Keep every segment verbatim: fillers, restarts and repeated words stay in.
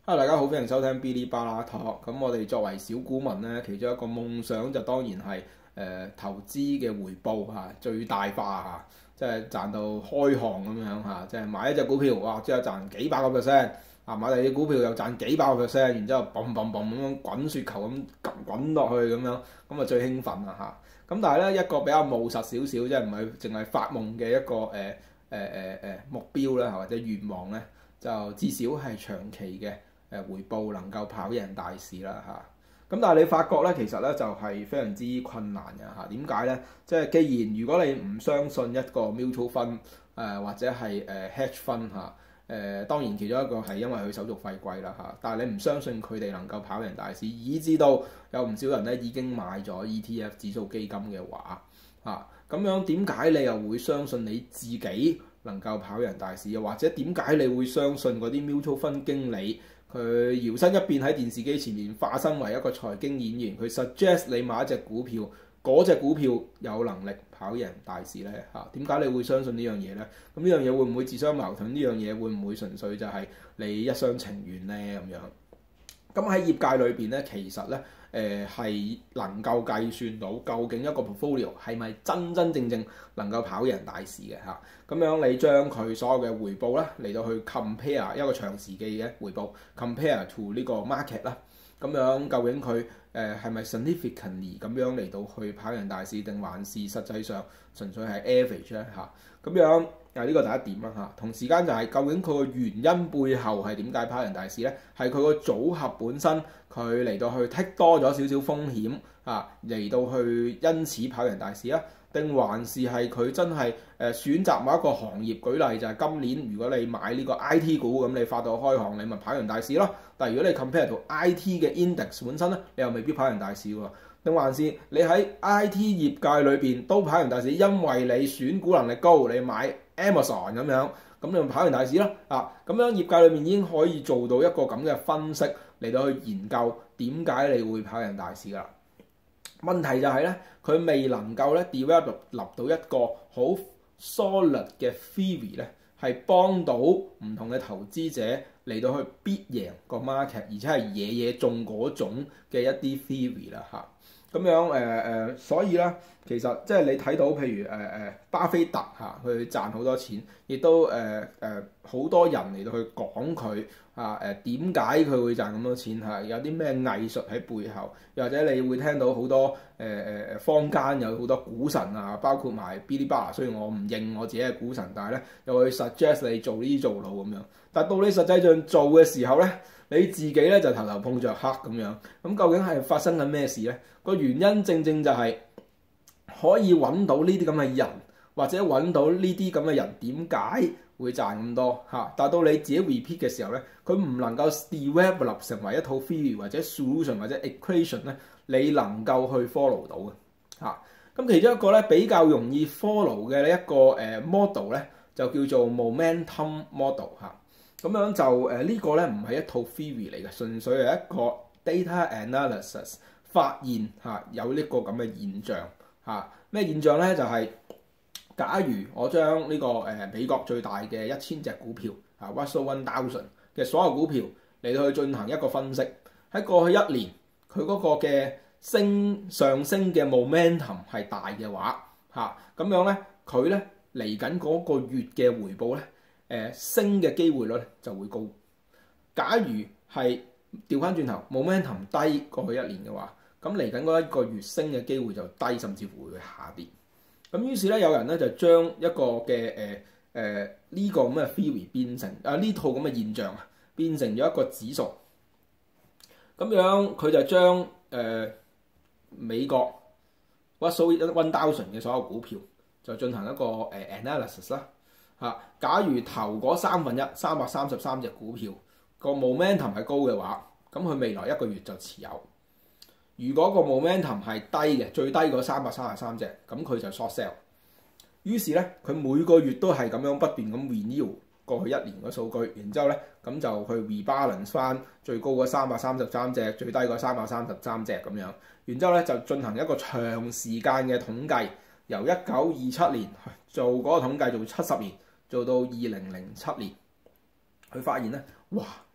Hello，大家好，歡迎收聽 Bilibala Talk。咁我哋作為小股民咧，其中一個夢想就當然係誒、呃、投資嘅回報嚇、啊、最大化嚇、啊，即係賺到開行咁樣嚇、啊，即係買一隻股票哇，即係賺幾百個 percent 啊，買第二隻股票又賺幾百個 percent，然之後嘣嘣嘣咁樣滾雪球咁滾落去咁樣，咁啊最興奮啦嚇。咁、啊、但係咧一個比較務實少少，即係唔係淨係發夢嘅一個誒誒誒誒目標咧，或者願望咧，就至少係長期嘅。誒回報能夠跑贏大市啦嚇，咁但係你發覺咧，其實咧就係非常之困難嘅嚇。點解咧？即係既然如果你唔相信一個 mutual fund 誒或者係誒 hedge fund 嚇，誒當然其中一個係因為佢手續費貴啦嚇，但係你唔相信佢哋能夠跑贏大市，以至到有唔少人咧已經買咗 E T F 指數基金嘅話嚇，咁樣點解你又會相信你自己能夠跑贏大市？又或者點解你會相信嗰啲 mutual fund 經理？佢搖身一變喺電視機前面化身為一個財經演員，佢 suggest 你買一隻股票，嗰隻股票有能力跑贏大市咧嚇？點解你會相信呢樣嘢咧？咁呢樣嘢會唔會自相矛盾？呢樣嘢會唔會純粹就係你一廂情願咧咁樣？咁喺業界裏邊咧，其實咧誒係能夠計算到究竟一個 portfolio 係咪真真正正能夠跑贏大市嘅嚇？咁樣你將佢所有嘅回報咧嚟到去 compare 一個長時期嘅回報 compare to 呢個 market 啦，咁樣究竟佢誒係咪 significantly 咁樣嚟到去跑贏大市，定還是實際上純粹係 average 咧嚇？咁樣啊呢個第一點啦嚇，同時間就係究竟佢個原因背後係點解跑贏大市咧？係佢個組合本身佢嚟到去 take 多咗少少風險啊，嚟到去因此跑贏大市啊？定還是係佢真係誒選擇某一個行業？舉例就係今年如果你買呢個 I T 股咁，你發到開行你咪跑贏大市咯。但係如果你 compare 到 I T 嘅 index 本身咧，你又未必跑贏大市喎。定還是你喺 I T 業界裏邊都跑贏大市，因為你選股能力高，你買 Amazon 咁樣，咁你咪跑贏大市咯。啊，咁樣業界裏面已經可以做到一個咁嘅分析嚟到去研究點解你會跑贏大市㗎啦。問題就係咧，佢未能夠咧 develop 立到一個好 solid 嘅 theory 咧，係幫到唔同嘅投資者嚟到去必贏個 market，而且係嘢嘢中嗰種嘅一啲 theory 啦嚇。咁樣誒誒、呃，所以咧，其實即係你睇到譬如誒誒、呃、巴菲特嚇，佢、啊、賺好多錢，亦都誒誒好多人嚟到去講佢啊誒點解佢會賺咁多錢嚇、啊？有啲咩藝術喺背後？又或者你會聽到好多誒誒誒坊間有好多股神啊，包括埋 Bilibala，雖然我唔認我自己係股神，但係咧又會 suggest 你做呢做路咁樣。但係到你實際上做嘅時候咧，你自己咧就頭頭碰着黑咁樣。咁究竟係發生緊咩事咧？個原因正正就係可以揾到呢啲咁嘅人，或者揾到呢啲咁嘅人點解會賺咁多嚇？但係到你自己 repeat 嘅時候咧，佢唔能夠 develop 成為一套 theory 或者 solution 或者 equation 咧，你能夠去 follow 到嘅嚇。咁其中一個咧比較容易 follow 嘅一個誒 model 咧，就叫做 momentum model 嚇。咁樣就誒、呃這個、呢個咧唔係一套 theory 嚟嘅，純粹係一個 data analysis 發現嚇、啊、有呢個咁嘅現象嚇。咩、啊、現象咧？就係、是、假如我將呢、這個誒、呃、美國最大嘅一千隻股票啊 Russell one thousand 嘅所有股票嚟到去進行一個分析，喺過去一年佢嗰個嘅升上升嘅 momentum 係大嘅話嚇，咁、啊、樣咧佢咧嚟緊嗰個月嘅回報咧。誒、呃、升嘅機會率就會高。假如係調翻轉頭 momentum 低過去一年嘅話，咁嚟緊嗰一個月升嘅機會就低，甚至乎會下跌。咁於是咧，有人咧就將一個嘅誒誒呢個咁嘅 theory 變成啊呢套咁嘅現象啊，變成咗一個指數。咁樣佢就將誒、呃、美國 Russell one thousand 嘅所有股票就進行一個誒、呃、analysis 啦。嚇！假如頭嗰三分一三百三十三隻股票個 momentum 係高嘅話，咁佢未來一個月就持有。如果個 momentum 係低嘅，最低嗰三百三十三隻，咁佢就 short sell。於是咧，佢每個月都係咁樣不斷咁 renew 過去一年嘅數據，然之後咧咁就去 rebalance 翻最高嗰三百三十三隻，最低嗰三百三十三隻咁樣。然之後咧就進行一個長時間嘅統計，由一九二七年做嗰個統計做七十年。做到二零零七年，佢發現咧，哇！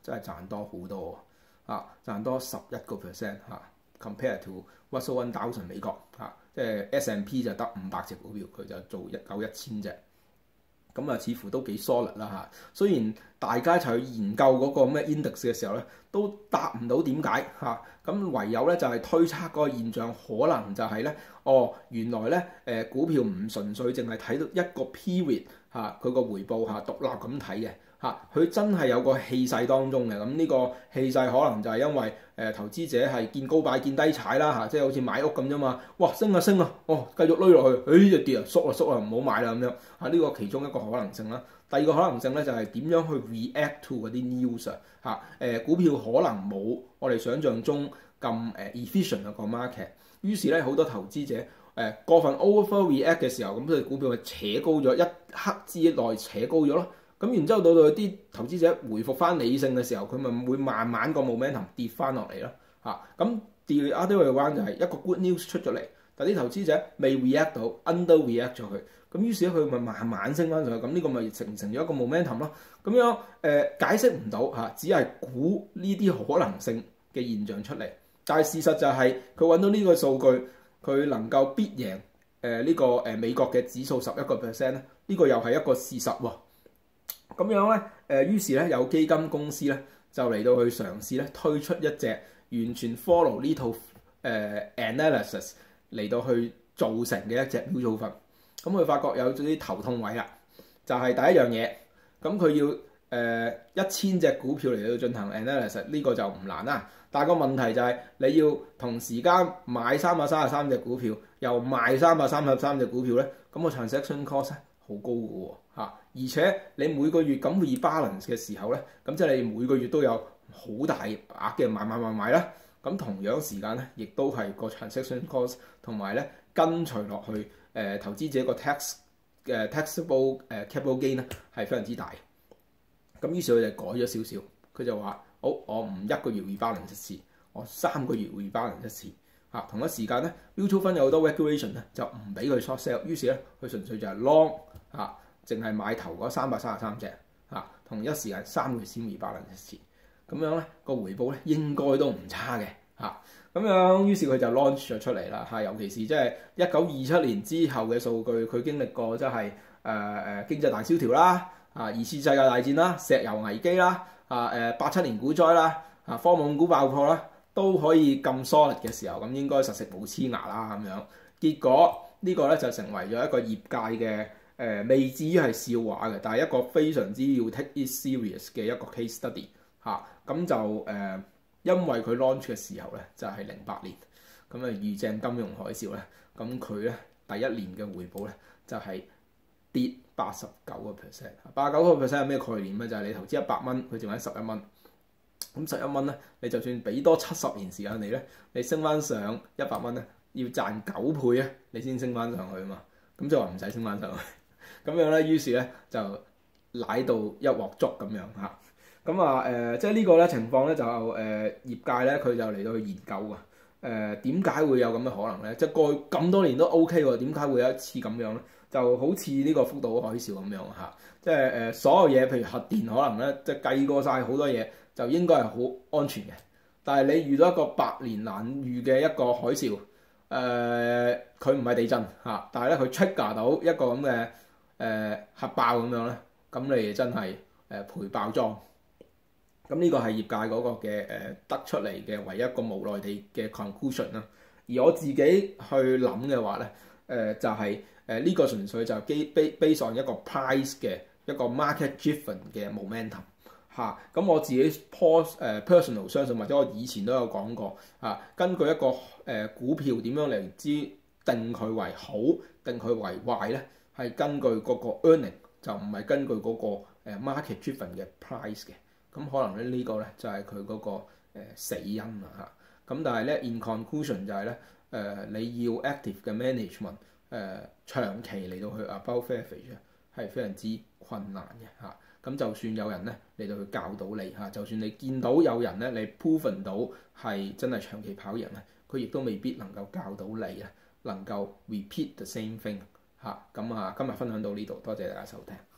真係賺多好多啊！賺多十一個 percent 嚇 ，compare to Russell one thousand 美國嚇、啊，即係 S and P 就得五百隻股票，佢就做一九一千隻。咁啊，似乎都幾 solid 啦嚇。雖然大家一齊去研究嗰個咩 index 嘅時候咧，都答唔到點解嚇。咁唯有咧就係推測嗰個現象，可能就係咧，哦，原來咧誒、呃、股票唔純粹淨係睇到一個 period 嚇，佢個回報嚇獨立咁睇嘅嚇，佢真係有個氣勢當中嘅。咁呢個氣勢可能就係因為誒、呃、投資者係見高買見低踩啦嚇，即係好似買屋咁啫嘛。哇，升啊升啊，哦繼續攏落去，誒就跌啊縮啊縮啊，唔好買啦咁樣嚇。呢個其中一個可能性啦。第二個可能性咧就係點樣去 react to 嗰啲 news 啊嚇，誒股票可能冇我哋想象中咁誒 efficient 一個 market，於是咧好多投資者誒、呃、過分 overreact 嘅時候，咁佢股票咪扯高咗，一刻之內扯高咗咯。咁然之後到到啲投資者回復翻理性嘅時候，佢咪會慢慢個 momentum 跌翻落嚟咯嚇。咁 the other way around 就係一個 good news 出咗嚟，但啲投資者未 react 到 underreact 咗佢。咁於是咧佢咪慢慢升翻上去，咁呢個咪成成咗一個 momentum 咯。咁樣誒、呃、解釋唔到嚇，只係估呢啲可能性嘅現象出嚟。但係事實就係佢揾到呢個數據，佢能夠必贏誒呢、呃這個誒、呃、美國嘅指數十一個 percent 咧，呢、這個又係一個事實喎。咁樣咧誒，於是咧有基金公司咧就嚟到去嘗試咧推出一隻完全 follow 呢套誒、呃、analysis 嚟到去做成嘅一隻 mutual fund。咁佢發覺有啲頭痛位啦，就係、是、第一樣嘢，咁佢要誒一千隻股票嚟到進行 analysis，呢個就唔難啦。但係個問題就係你要同時間買三百三十三隻股票，又賣三百三十三隻股票咧，咁個 transaction cost 咧好高嘅喎嚇，而且你每個月咁 rebalance 嘅時候咧，咁即係你每個月都有好大額嘅買買買買啦。咁同樣時間咧，亦都係個 transaction cost 同埋咧跟隨落去。誒、呃、投資者個 tax 嘅、呃、taxable 誒、呃、capital gain 咧係非常之大，咁於是佢就改咗少少，佢就話：好，我唔一個月 rebalance 一次，我三個月 rebalance 一次嚇、啊。同一時間咧 mutual fund 有好多 regulation 咧，就唔俾佢 short sell，於是咧佢純粹就係 long 嚇、啊，淨係買頭嗰三百三十三隻嚇，同一時間三個月先 rebalance 一次，咁樣咧個回報咧應該都唔差嘅嚇。啊。咁樣，於是佢就 launch 咗出嚟啦嚇，尤其是即係一九二七年之後嘅數據，佢經歷過即係誒誒經濟大蕭條啦，啊二次世界大戰啦、石油危機啦、啊誒八七年股災啦、啊科網股爆破啦，都可以咁 solid 嘅時候，咁應該實食冇黐牙啦咁樣。結果呢個咧就成為咗一個業界嘅誒、呃，未至於係笑話嘅，但係一個非常之要 take it serious 嘅一個 case study 嚇、啊，咁就誒。呃因為佢 launch 嘅時候咧，就係零八年，咁啊遇正金融海嘯咧，咁佢咧第一年嘅回報咧就係、是、跌八十九個 percent，八十九個 percent 係咩概念咧？就係、是、你投資一百蚊，佢淨係十一蚊，咁十一蚊咧，你就算俾多七十年時間你咧，你升翻上一百蚊咧，要賺九倍啊，你先升翻上去啊嘛，咁就話唔使升翻上去，咁樣咧，於是咧就舐到一鑊粥咁樣嚇。咁啊誒，即係呢個咧情況咧就誒、呃、業界咧佢就嚟到去研究啊誒點解會有咁嘅可能咧？即係過去咁多年都 OK 喎，點解會有一次咁樣咧？就好似呢個福島海嘯咁樣嚇，即係誒、呃、所有嘢，譬如核電可能咧，即係計過晒好多嘢，就應該係好安全嘅。但係你遇到一個百年難遇嘅一個海嘯，誒佢唔係地震嚇、啊，但係咧佢 trigger 到一個咁嘅誒核爆咁樣咧，咁你真係誒、呃、賠爆莊。咁呢個係業界嗰個嘅誒得出嚟嘅唯一一個無奈地嘅 conclusion 啦。而我自己去諗嘅話咧，誒、呃、就係誒呢個純粹就基 base on 一個 price 嘅一個 market driven 嘅 momentum 嚇、啊。咁我自己 pos 誒 personal 相信或者我以前都有講過啊，根據一個誒、呃、股票點樣嚟知定佢為好定佢為壞咧，係根據嗰個 earning 就唔係根據嗰個 market driven 嘅 price 嘅。咁可能咧呢個咧就係佢嗰個誒死因啦嚇。咁但係咧 in conclusion 就係咧誒你要 active 嘅 management 誒長期嚟到去 above average 係非常之困難嘅嚇。咁就算有人咧嚟到去教到你嚇，就算你見到有人咧你 proven 到係真係長期跑贏咧，佢亦都未必能夠教到你啊，能夠 repeat the same thing 嚇。咁啊今日分享到呢度，多謝大家收聽。